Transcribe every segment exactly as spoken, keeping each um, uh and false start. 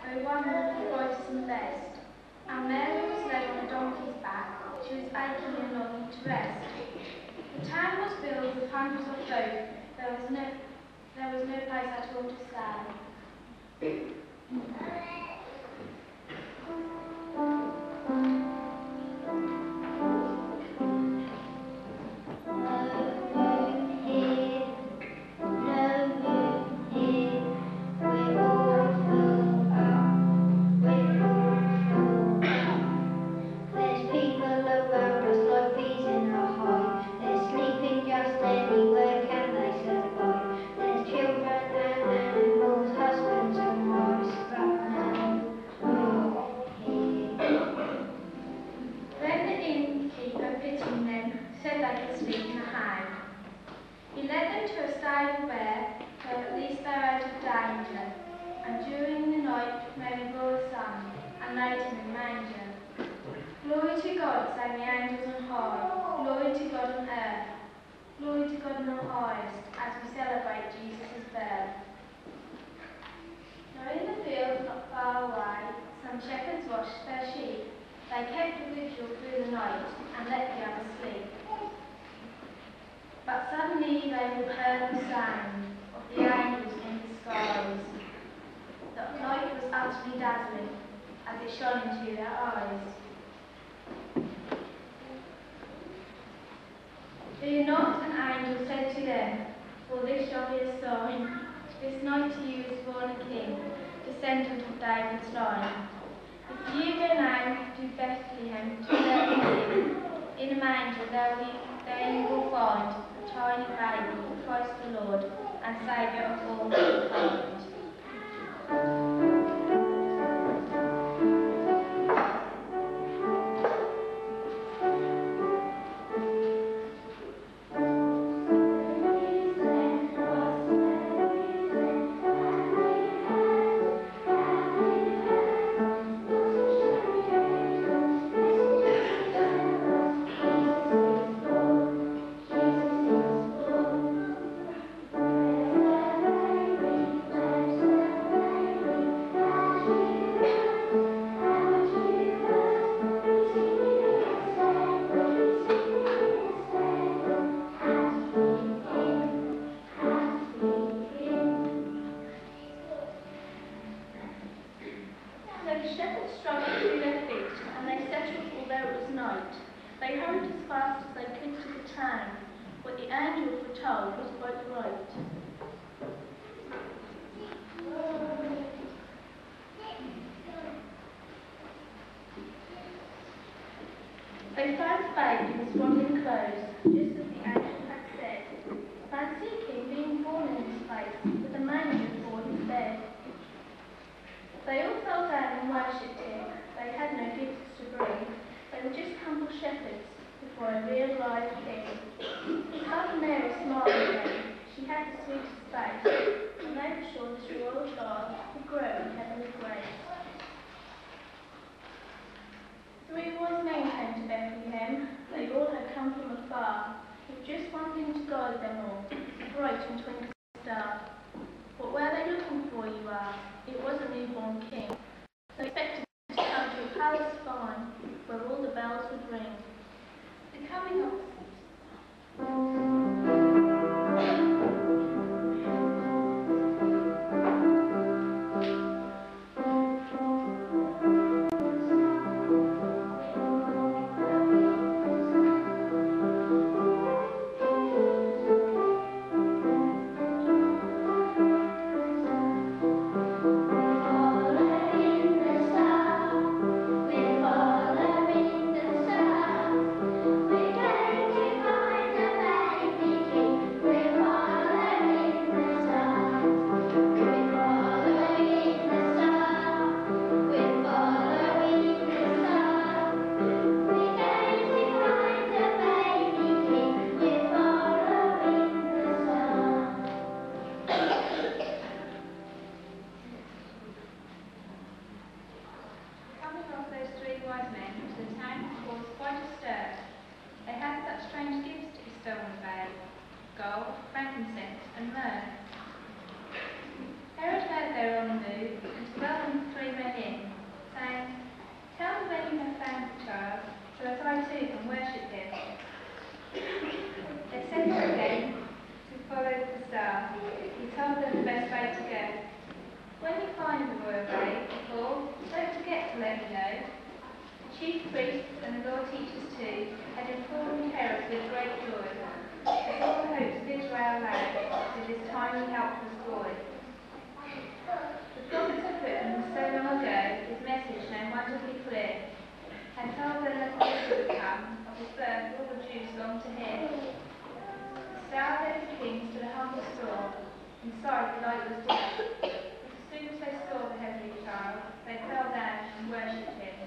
O one with the brightest and the best. And Mary was led on a donkey's back. She was aching and longing to rest. The town was filled with hundreds of folk. There was no, there was no place at all to stand. He led them to a stable where, where at least they're out of danger, and during the night Mary bore a son, and laid him in a manger. Glory to God, sang the angels on high, glory to God on earth, glory to God in the highest, as we celebrate Jesus' birth. Now in the field not far away, some shepherds watched their sheep. They kept a vigil through the night, and let the others sleep. But suddenly they all heard the sound of the angels in the skies. The light was utterly dazzling as it shone into their eyes. Fear not, an angel said to them, for this shall be a sign. This night to you is born a king, descendant of David's line. If you go now to Bethlehem to learn the king, in a manger there, we, there you will find tiny baby, Christ the Lord, and Saviour of all mankind. They found the baby in swaddling clothes, just as the angel had said. Fancy a king being born in this place, with a manger for his bed. They all fell down and worshipped him. They had no gifts to bring. They were just humble shepherds before a real live king. Cousin Mary smiled at them. She had the sweetest face, and they were sure this royal child would grow in heavenly grace. Three wise men came to Bethlehem. They all had come from afar, with just one thing to guide them all, a bright and twinkling star. What were they looking for, you ask? It was a newborn king. They expected to come to a palace fine, where all the bells would ring. The coming of told them the best way to go. When you find the royal grave, therefore, don't forget to let me know. The chief priests and the law teachers too had informed Herod with great joy, as all the hopes of Israel lay to this tiny helpless boy. The prophet had written so long ago, his message now wonderfully clear, and told them that the Lord would come, of his birth all the Jews longed to hear. The star of the king stood a humble store, inside the light was dim. But as soon as they saw the heavenly child, they fell down and worshipped him.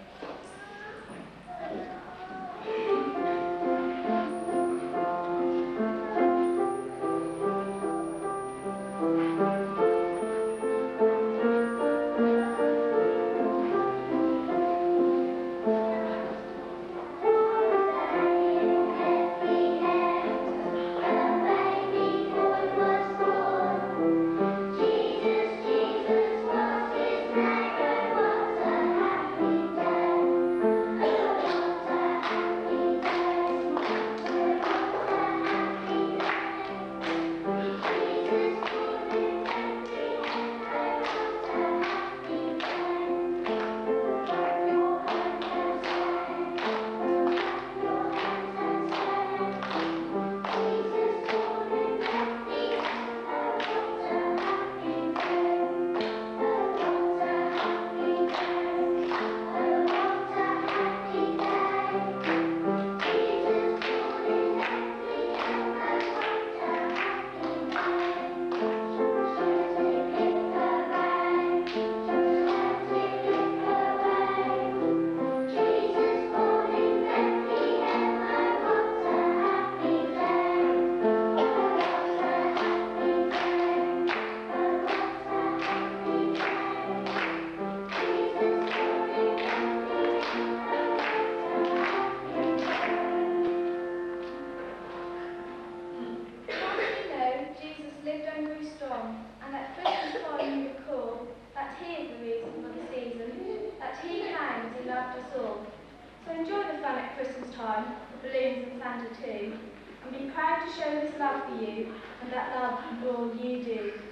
So enjoy the fun at Christmas time, the balloons and Santa too, and be proud to show this love for you and that love all you do.